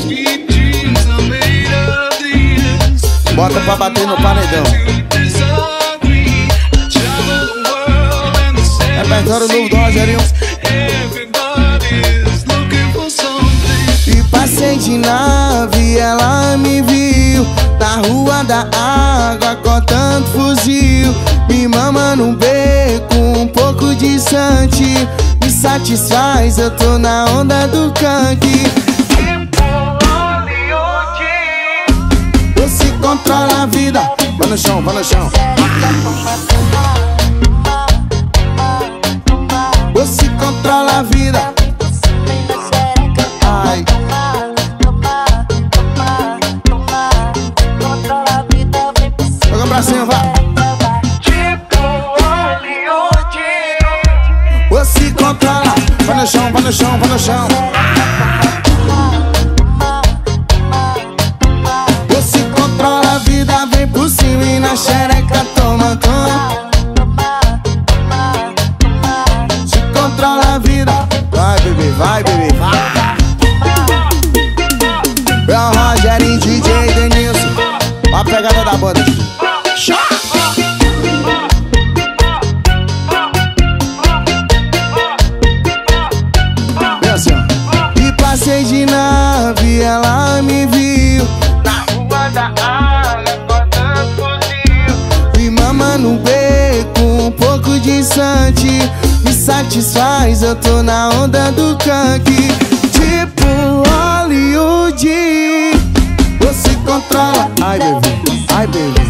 Bota pra bater no paredão. Repertório novo do Rogerinho. E passei de nave, ela me viu na rua da água, cortando fuzil. Me mama num beco um pouco distante, me satisfaz, eu tô na onda do canque. Você controla a vida. Vai no chão, vai no chão. Você controla a vida. Ai. Joga pra cima, vai. Você controla. Vai no chão, vai no chão, vai no chão. Você controla a vida, vem por cima e na xereca toma, toma. Se controla a vida. Vai, bebê, vai, bebê, vai. É o Rogerinho, DJ Denilson. Ó a pegada da banda. E passei de nave, ela me viu na rua da água, cortando fuzil. Me mama no beco um pouco distante, me satisfaz, eu tô na onda do canque. Tipo Hollywood. Você controla. Ai, bebê, ai, bebê.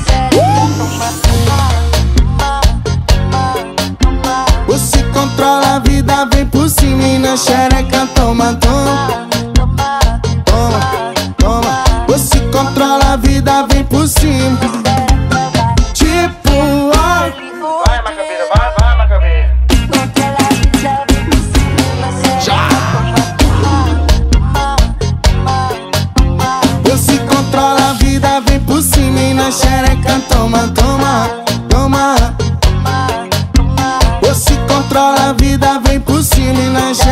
Você controla a vida, vem por cima e na xereca toma, toma. Toma, toma. Você controla a vida, vem por cima. Tipo, ai. Vai, Macabeira, vai, Macabeira. Já. Você controla a vida, vem por cima e na xereca toma, toma, toma. Você controla a vida, vem por cima e na xereca.